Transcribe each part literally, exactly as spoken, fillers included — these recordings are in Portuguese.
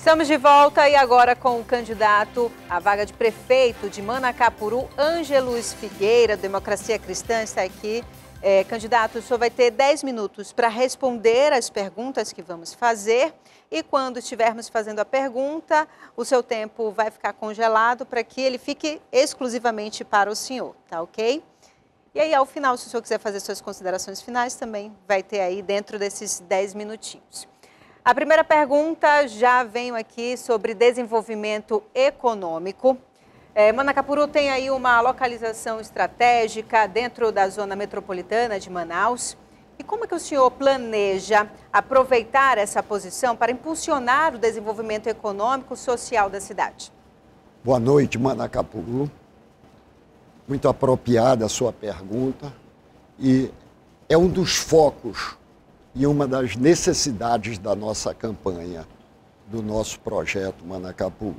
Estamos de volta e agora com o candidato à vaga de prefeito de Manacapuru, Ângelus Figueira, Democracia Cristã, está aqui. É, candidato, o senhor vai ter dez minutos para responder as perguntas que vamos fazer. E quando estivermos fazendo a pergunta, o seu tempo vai ficar congelado para que ele fique exclusivamente para o senhor, tá ok? E aí, ao final, se o senhor quiser fazer suas considerações finais, também vai ter aí dentro desses dez minutinhos. A primeira pergunta, já venho aqui sobre desenvolvimento econômico. É, Manacapuru tem aí uma localização estratégica dentro da zona metropolitana de Manaus. E como é que o senhor planeja aproveitar essa posição para impulsionar o desenvolvimento econômico e social da cidade? Boa noite, Manacapuru. Muito apropriada a sua pergunta. E é um dos focos e uma das necessidades da nossa campanha, do nosso projeto Manacapuru.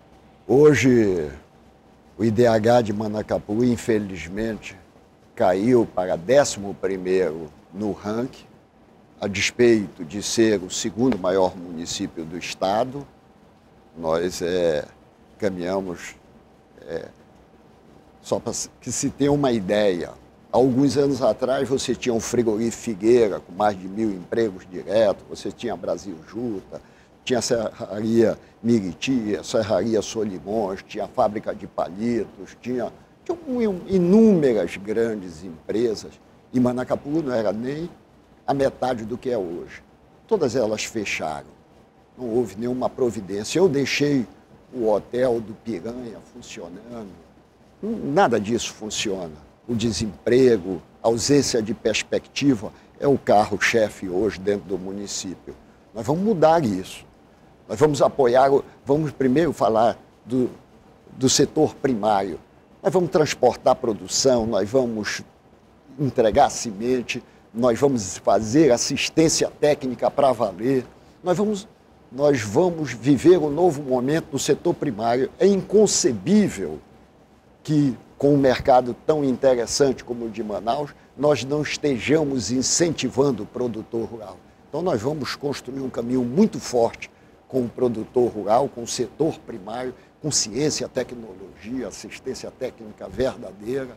Hoje, o I D H de Manacapuru, infelizmente, caiu para décimo primeiro no ranking, a despeito de ser o segundo maior município do estado. Nós é, caminhamos, é, só para que se tenha uma ideia, alguns anos atrás você tinha o Frigorífico Figueira, com mais de mil empregos diretos, você tinha Brasil Juta, tinha a Serraria Miriti, a Serraria Solimões, tinha a fábrica de palitos, tinha, tinha inúmeras grandes empresas, e Manacapuru não era nem a metade do que é hoje. Todas elas fecharam, não houve nenhuma providência. Eu deixei o hotel do Piranha funcionando, nada disso funciona. O desemprego, a ausência de perspectiva é o carro-chefe hoje dentro do município. Nós vamos mudar isso. Nós vamos apoiar, vamos primeiro falar do, do setor primário. Nós vamos transportar produção, nós vamos entregar semente, nós vamos fazer assistência técnica para valer. Nós vamos, nós vamos viver um novo momento no setor primário. É inconcebível que, com um mercado tão interessante como o de Manaus, nós não estejamos incentivando o produtor rural. Então nós vamos construir um caminho muito forte com o produtor rural, com o setor primário, com ciência, tecnologia, assistência técnica verdadeira.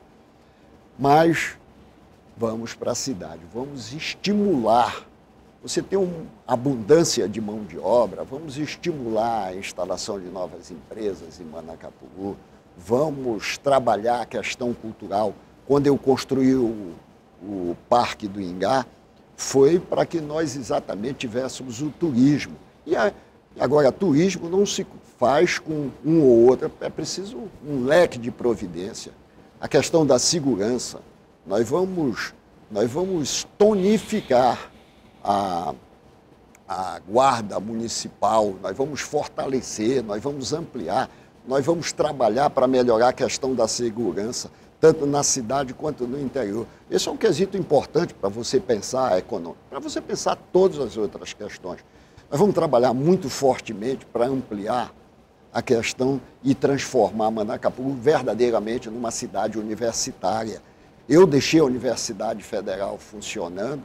Mas vamos para a cidade, vamos estimular. Você tem uma abundância de mão de obra, vamos estimular a instalação de novas empresas em Manacapuru. Vamos trabalhar a questão cultural. Quando eu construí o, o Parque do Ingá, foi para que nós exatamente tivéssemos o turismo. E a, agora, turismo não se faz com um ou outro, é preciso um leque de providência. A questão da segurança, nós vamos, nós vamos tonificar a, a guarda municipal, nós vamos fortalecer, nós vamos ampliar. Nós vamos trabalhar para melhorar a questão da segurança, tanto na cidade quanto no interior. Esse é um quesito importante para você pensar econômico, para você pensar todas as outras questões. Nós vamos trabalhar muito fortemente para ampliar a questão e transformar Manacapuru verdadeiramente numa cidade universitária. Eu deixei a Universidade Federal funcionando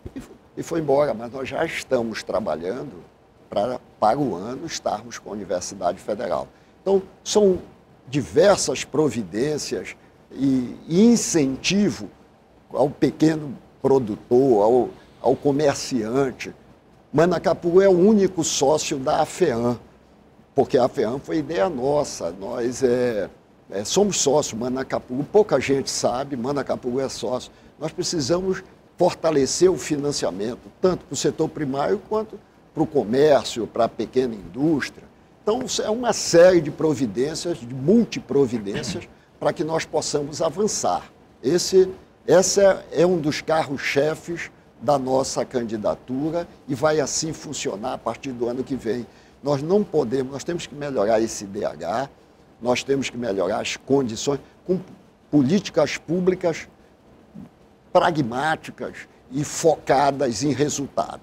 e foi embora, mas nós já estamos trabalhando para, para o ano, estarmos com a Universidade Federal. Então, são diversas providências e incentivo ao pequeno produtor, ao, ao comerciante. Manacapuru é o único sócio da AFEAM, porque a AFEAM foi ideia nossa. Nós é, é, somos sócios, Manacapuru, pouca gente sabe, Manacapuru é sócio. Nós precisamos fortalecer o financiamento, tanto para o setor primário quanto para o comércio, para a pequena indústria. Então, é uma série de providências, de multiprovidências, para que nós possamos avançar. Esse, esse é, é um dos carros-chefes da nossa candidatura e vai assim funcionar a partir do ano que vem. Nós não podemos, nós temos que melhorar esse I D H, nós temos que melhorar as condições com políticas públicas pragmáticas e focadas em resultado.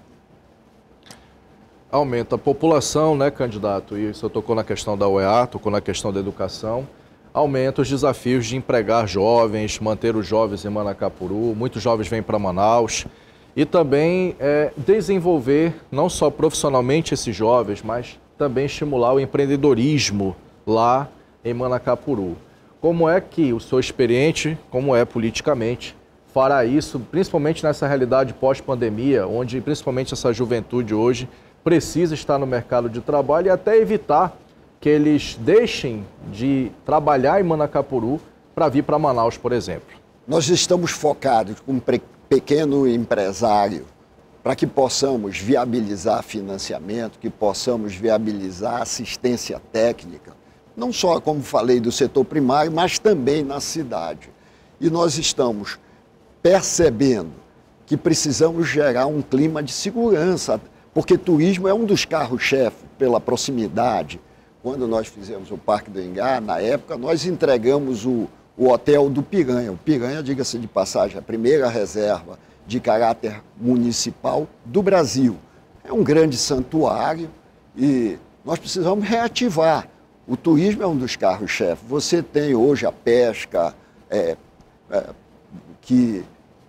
Aumenta a população, né, candidato? E você tocou na questão da U E A, tocou na questão da educação. Aumenta os desafios de empregar jovens, manter os jovens em Manacapuru. Muitos jovens vêm para Manaus. E também é, desenvolver, não só profissionalmente esses jovens, mas também estimular o empreendedorismo lá em Manacapuru. Como é que o senhor experiente, como é politicamente, fará isso, principalmente nessa realidade pós-pandemia, onde principalmente essa juventude hoje precisa estar no mercado de trabalho e até evitar que eles deixem de trabalhar em Manacapuru para vir para Manaus, por exemplo? Nós estamos focados com um pequeno empresário para que possamos viabilizar financiamento, que possamos viabilizar assistência técnica, não só, como falei, do setor primário, mas também na cidade. E nós estamos percebendo que precisamos gerar um clima de segurança, porque turismo é um dos carros-chefe pela proximidade. Quando nós fizemos o Parque do Ingá, na época, nós entregamos o, o hotel do Piranha. O Piranha, diga-se de passagem, a primeira reserva de caráter municipal do Brasil. É um grande santuário e nós precisamos reativar. O turismo é um dos carros-chefe. Você tem hoje a pesca, é, é, que,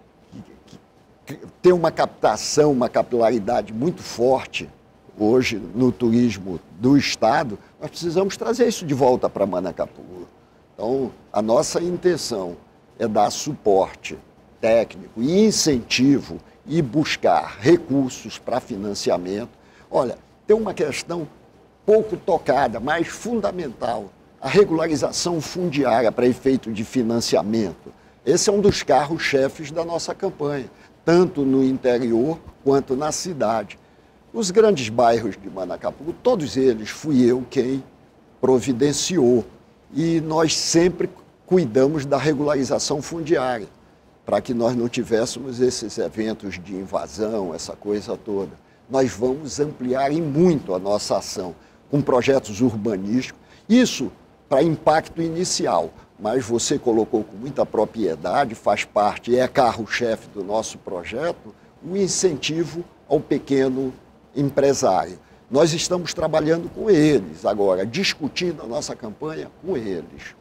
que, que tem uma captação, uma capilaridade muito forte hoje no turismo do Estado. Nós precisamos trazer isso de volta para Manacapuru. Então, a nossa intenção é dar suporte técnico e incentivo e buscar recursos para financiamento. Olha, tem uma questão pouco tocada, mas fundamental, a regularização fundiária para efeito de financiamento. Esse é um dos carros-chefes da nossa campanha, tanto no interior quanto na cidade. Os grandes bairros de Manacapuru, todos eles fui eu quem providenciou. E nós sempre cuidamos da regularização fundiária, para que nós não tivéssemos esses eventos de invasão, essa coisa toda. Nós vamos ampliar em muito a nossa ação, com projetos urbanísticos. Isso para impacto inicial, mas você colocou com muita propriedade, faz parte, é carro-chefe do nosso projeto, o incentivo ao pequeno empresário. Nós estamos trabalhando com eles agora, discutindo a nossa campanha com eles.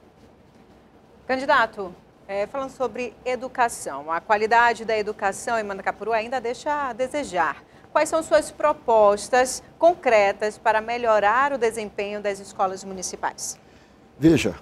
Candidato, é, falando sobre educação, a qualidade da educação em Manacapuru ainda deixa a desejar. Quais são suas propostas concretas para melhorar o desempenho das escolas municipais? Veja,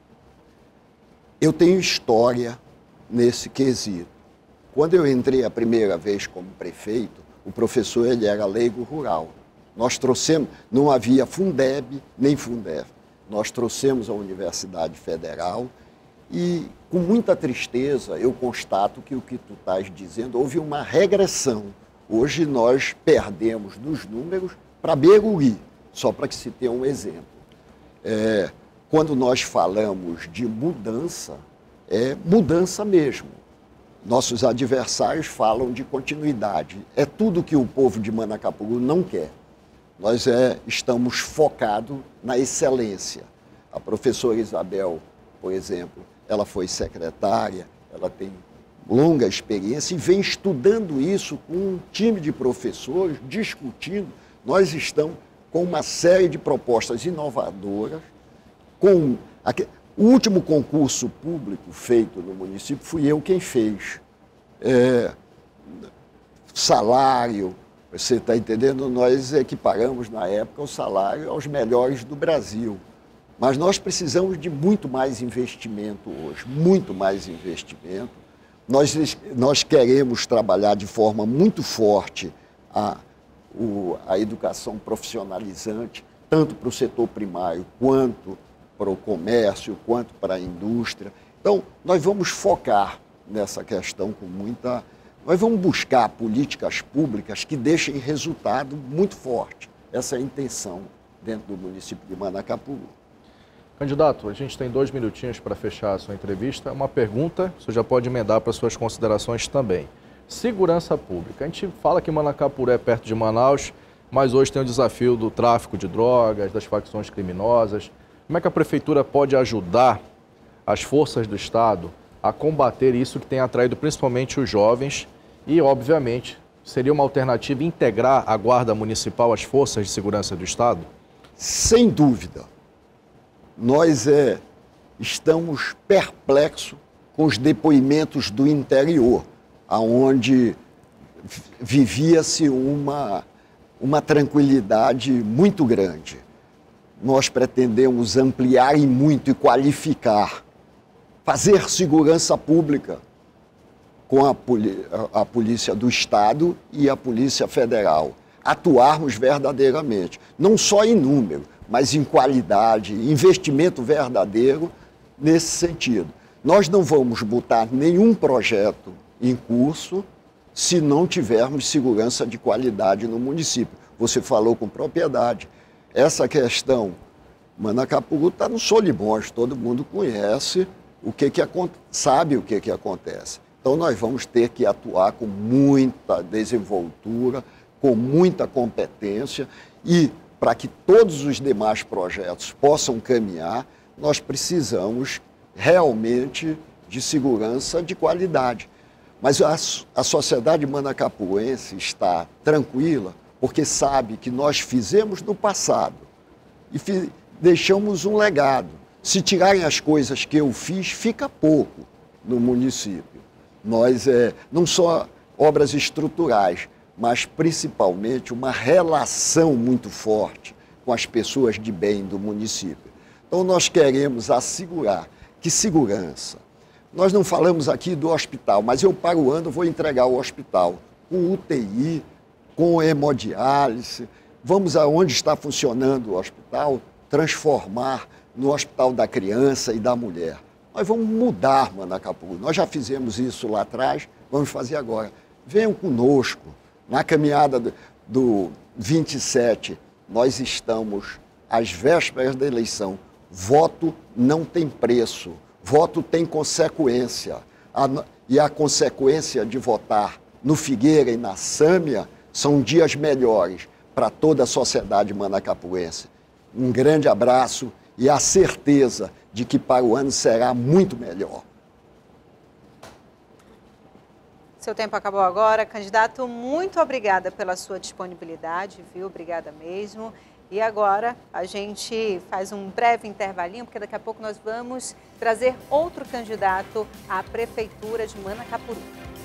eu tenho história nesse quesito. Quando eu entrei a primeira vez como prefeito, o professor ele era leigo rural. Nós trouxemos, não havia Fundeb nem Fundef. Nós trouxemos a Universidade Federal e, com muita tristeza, eu constato que o que tu estás dizendo, houve uma regressão. Hoje nós perdemos dos números para Beruri, só para que se tenha um exemplo. É, quando nós falamos de mudança, é mudança mesmo. Nossos adversários falam de continuidade. É tudo que o povo de Manacapuru não quer. Nós é, estamos focados na excelência. A professora Isabel, por exemplo, ela foi secretária, ela tem longa experiência e vem estudando isso com um time de professores, discutindo. Nós estamos com uma série de propostas inovadoras. Com o último concurso público feito no município, fui eu quem fez. É, salário, você está entendendo? Nós equiparamos na época o salário aos melhores do Brasil. Mas nós precisamos de muito mais investimento hoje, muito mais investimento. Nós, nós queremos trabalhar de forma muito forte a, o, a educação profissionalizante, tanto para o setor primário, quanto para o comércio, quanto para a indústria. Então, nós vamos focar nessa questão com muita... Nós vamos buscar políticas públicas que deixem resultado muito forte. Essa é a intenção dentro do município de Manacapuru. Candidato, a gente tem dois minutinhos para fechar a sua entrevista. Uma pergunta, você já pode emendar para suas considerações também. Segurança pública. A gente fala que Manacapuru é perto de Manaus, mas hoje tem o desafio do tráfico de drogas, das facções criminosas. Como é que a Prefeitura pode ajudar as forças do Estado a combater isso que tem atraído principalmente os jovens e, obviamente, seria uma alternativa integrar a Guarda Municipal às forças de segurança do Estado? Sem dúvida. Nós é, estamos perplexos com os depoimentos do interior, onde vivia-se uma uma tranquilidade muito grande. Nós pretendemos ampliar e muito e qualificar, fazer segurança pública com a, a Polícia do Estado e a Polícia Federal. Atuarmos verdadeiramente, não só em número, mas em qualidade, investimento verdadeiro nesse sentido. Nós não vamos botar nenhum projeto em curso se não tivermos segurança de qualidade no município. Você falou com propriedade. Essa questão, Manacapuru está no Solimões, todo mundo conhece, o que que, sabe o que, que acontece. Então nós vamos ter que atuar com muita desenvoltura, com muita competência e para que todos os demais projetos possam caminhar, nós precisamos realmente de segurança de qualidade. Mas a, a sociedade manacapuense está tranquila porque sabe que nós fizemos no passado e fi, deixamos um legado. Se tirarem as coisas que eu fiz, fica pouco no município. Nós, é, não só obras estruturais, mas principalmente uma relação muito forte com as pessoas de bem do município. Então nós queremos assegurar que segurança. Nós não falamos aqui do hospital, mas eu para o ano vou entregar o hospital com U T I, com hemodiálise. Vamos aonde está funcionando o hospital, transformar no Hospital da Criança e da Mulher. Nós vamos mudar Manacapuru. Nós já fizemos isso lá atrás, vamos fazer agora. Venham conosco. Na caminhada do, do vinte e sete, nós estamos às vésperas da eleição. Voto não tem preço, voto tem consequência. A, e a consequência de votar no Figueira e na Sâmia são dias melhores para toda a sociedade manacapuense. Um grande abraço e a certeza de que para o ano será muito melhor. Seu tempo acabou agora. Candidato, muito obrigada pela sua disponibilidade, viu? Obrigada mesmo. E agora a gente faz um breve intervalinho, porque daqui a pouco nós vamos trazer outro candidato à Prefeitura de Manacapuru.